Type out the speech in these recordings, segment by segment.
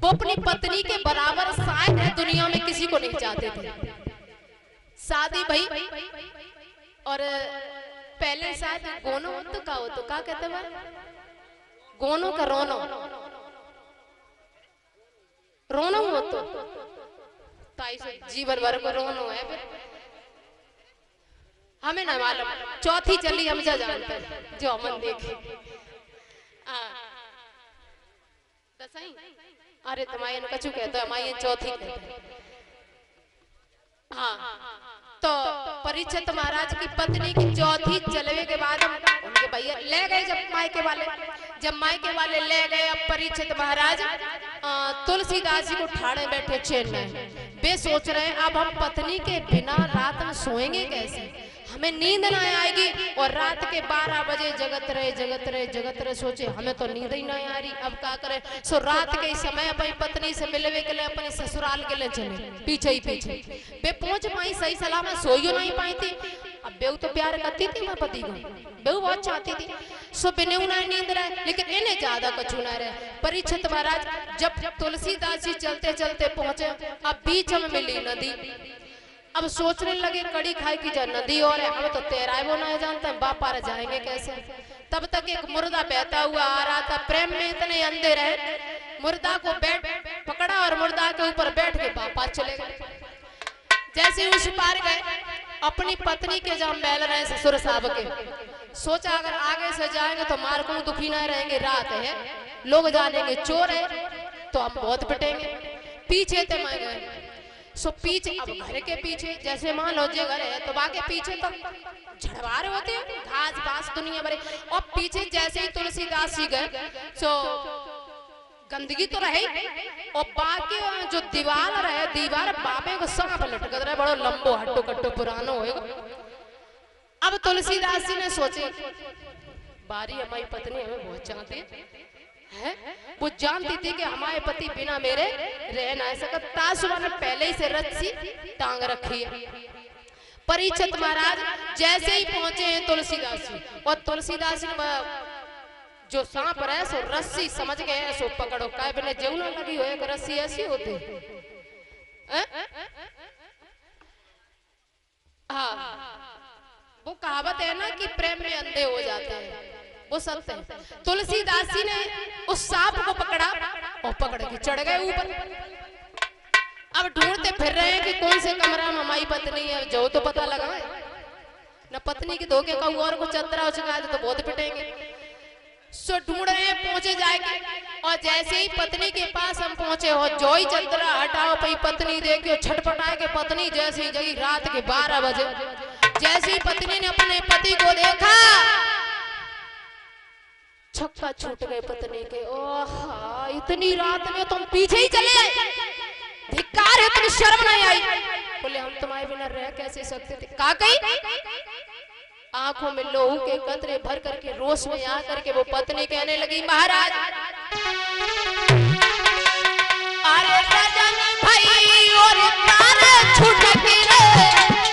वो अपनी पत्नी के बराबर शायद है दुनिया में किसी को नहीं चाहते थे। शादी भाई और पहले शायद गोनो तो का हो तो का कहते हैं गोनो का रोनो रोनो हो तो ताई से जीवन भर को रोनो है फिर हमें ना मालूम। चौथी चली हम जानते हैं जो हम देखे दसई अरे तुम्हारे कछु कहते हमारी चौथी कहते। हाँ तो परीक्षित महाराज की पत्नी की चौथी चलवे के बाद उनके भैया ले गए जब मायके वाले ले गए। अब परीक्षित महाराज तुलसीदास जी को ठाणे बैठे चैन में वे सोच रहे हैं अब हम पत्नी के बिना रात में सोएंगे कैसे, हमें नींद ना आएगी। और रात के 12 बजे जगत रहे सोचे हमें तो नींद ही नहीं आ रही, अब क्या करें। सो रात के समय अपनी पत्नी से मिलने के लिए अपने ससुराल के लिए चले पीछे वे पहुंच पाई सही सलामत, सोई नहीं पाई थी। अब बेऊ तो प्यार करती थी मैं पति को, बेऊ बहुत चाहती थी। सो बिने नींद रहे लेकिन इन्हें ज्यादा कछु ना रहे। परीक्षित महाराज जब तुलसीदास जी चलते चलते पहुंचे, अब बीच में मिली नदी। अब सोचने लगे कड़ी खाई की जा नदी और है, हमें तो तैराए वो नहीं जानते बापा रह जाएंगे कैसे। तब तक एक मुर्दा बहता हुआ आ रहा था। प्रेम में इतने अंधे रहे, मुर्दा को बैठ पकड़ा और मुर्दा के ऊपर बैठ के बापा चले गए। जैसे उस पार गए अपनी पत्नी के जहाँ बैल रहे ससुर साहब के, सोचा अगर आगे से जाएंगे तो मार को दुखी नहीं रहेंगे, रात है लोग जानेंगे चोर है तो हम बहुत पिटेंगे। पीछे थे मैं गए। सो पीछे अब घर के पीछे जैसे मान लो जे घर है तो बाकी पीछे तो झड़वारे होते हैं घास बास दुनिया भरे। और पीछे जैसे ही तुलसीदास जी गए सो गंदगी तो रहे और बाकी जो दीवार रहे दीवार बाबे को सांप लटक रहा है, बड़ो लंबो हट्टो कट्टो पुरानो होएगा। अब तुलसीदास जी ने सोचे बारी हमारी पत्नी हमें बहुत चाहती है, वो जानती थी कि हमारे पति बिना मेरे रह ना सकते। तासुआ ने पहले ही से रस्सी टांग रखी है। परीक्षित महाराज जैसे ही पहुंचे हैं तुलसीदास जी, और तुलसीदास जी जो सांप रहे सो रस्सी समझ गए सो पकड़ो काय बिना जेऊ ना लगी हो रस्सी ऐसी होती। हाँ वो कहावत है ना कि प्रेम में अंधे हो जाते हैं, वो सत्य है। तुलसीदास जी ने उस सांप को पकड़ा और पकड़ के चढ़ गए ऊपर। अब ढूंढते फिर रहे हैं कि कौन से कमरा में हमारी पत्नी है, जो तो पता लगा न पत्नी के धोखे का और को चतरा उचका तो बहुत पिटेंगे। सो ढूंढ रहे हैं पहुंचे जाएंगे। और जैसे ही पत्नी के पास हम पहुंचे हो जो ही चतरा हटाओ पई पत्नी देखियो छटपटाए के पत्नी जैसे ही जगी रात के 12 बजे जैसे ही पत्नी ने अपने पति को देखा छक्का छूट गए पत्नी के। ओह इतनी रात में तुम पीछे ही चले आए, धिक्कार है, तुम्हें शर्म नहीं आई। बोले हम तुम्हारे बिना रह कैसे सकते थे। का कही आंखों में लोहू के कतरे भर करके रोष में आ करके वो पत्नी कहने लगी महाराज अरे राजन भाई और तार छूट गिरे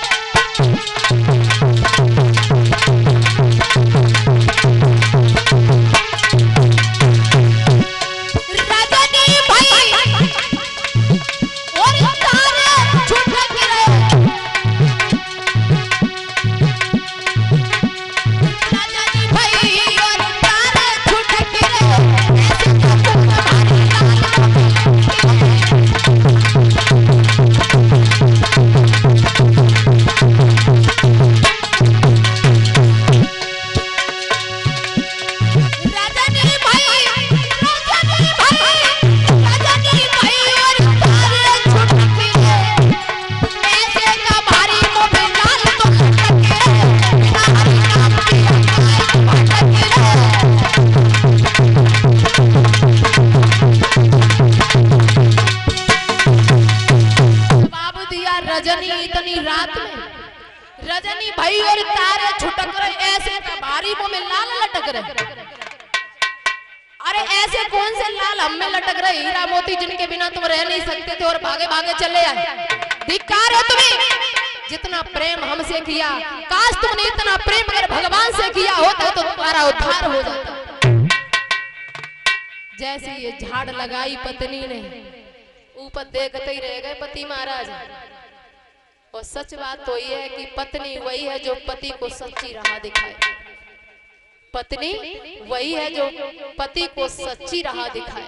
रजनी भाई और तारे छुटक रहे ऐसे भारी मुंह में लाल लटक रहे। अरे ऐसे कौन से लाल हम में लटक रहे हीरा मोती जिनके बिना तुम रह नहीं सकते थे और भागे भागे चले आए। धिक्कार है तुम्हें, जितना प्रेम हमसे किया, काश तुमने इतना प्रेम अगर भगवान से किया होता तो तुम्हारा उद्धार हो जाता। जैसे ये झाड़ लगाई पत्नी ने, ऊपर देखते ही रह गए पति महाराज। और सच बात तो ये है कि पत्नी वही है जो पति को सच्ची राह दिखाए। पत्नी वही है जो पति को सच्ची राह दिखाए।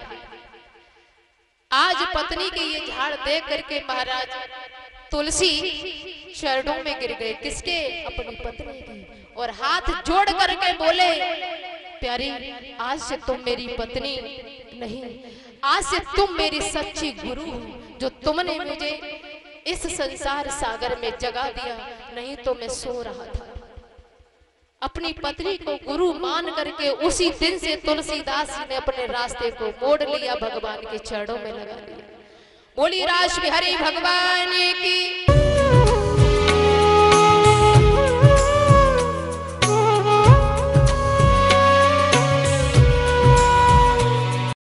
आज पत्नी के ये झाड़ देख करके महाराज तुलसी चरणों में गिर गए। किसके? अपनी पत्नी के। और हाथ जोड़ करके बोले, प्यारी आज से तुम मेरी पत्नी नहीं, आज से तुम मेरी सच्ची गुरु हो, जो तुमने मुझे इस संसार सागर में जगा दिया, नहीं तो मैं सो रहा था। अपनी पत्नी को गुरु मान करके उसी दिन से तुलसीदास ने अपने रास्ते को मोड़ लिया, भगवान के चरणों में लगा दिया। बोली रास बिहारी भगवान की।